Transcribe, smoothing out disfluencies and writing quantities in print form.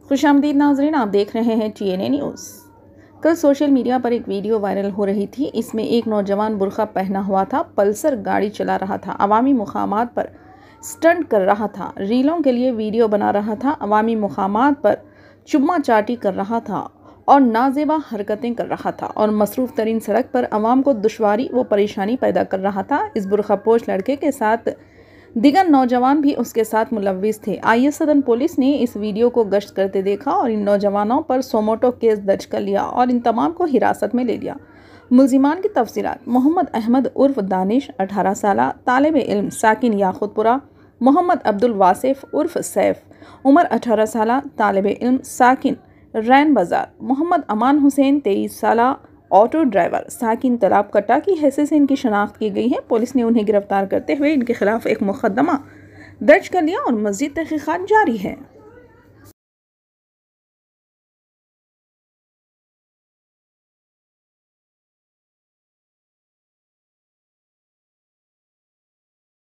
खुशामदीद नाज़रीन, आप देख रहे हैं TNA न्यूज़। कल सोशल मीडिया पर एक वीडियो वायरल हो रही थी। इसमें एक नौजवान बुर्का पहना हुआ था, पल्सर गाड़ी चला रहा था, अवामी मुकामात पर स्टंट कर रहा था, रीलों के लिए वीडियो बना रहा था, अवामी मुकामात पर चुम्मा चाटी कर रहा था और नाजेबा हरकतें कर रहा था और मसरूफ़ तरीन सड़क पर अवाम को दुश्वारी व परेशानी पैदा कर रहा था। इस बुर्का पोश लड़के के साथ दिगर नौजवान भी उसके साथ मुलव्विस थे। IS सदन पुलिस ने इस वीडियो को गश्त करते देखा और इन नौजवानों पर Suo-Moto केस दर्ज कर लिया और इन तमाम को हिरासत में ले लिया। मुल्जिमान की तफसीलात: मोहम्मद अहमद उर्फ दानिश 18 साल, तालिब इल्म, साकिन याकुथपुरा। मोहम्मद अब्दुल वासिफ उर्फ सैफ, उम्र 18 साल, तालिब इल्म, साकिन रैन बाजार। मोहम्मद अमान हुसैन 23 साल, ऑटो ड्राइवर, साकिन तलाबकट्टा की हैसियत से इनकी शनाख्त की गई है। पुलिस ने उन्हें गिरफ्तार करते हुए इनके खिलाफ एक मुकदमा दर्ज कर लिया और मज़ीद तहकीकात जारी है।